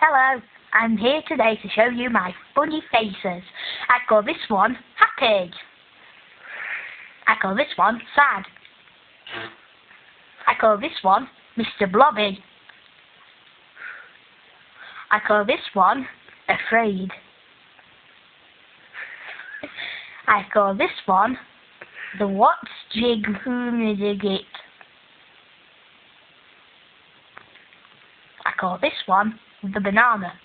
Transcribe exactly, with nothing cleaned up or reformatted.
Hello, I'm here today to show you my funny faces. I call this one happy. I call this one sad. I call this one Mister Blobby. I call this one afraid. I call this one the what's jig whom dig it. I call this one the banana.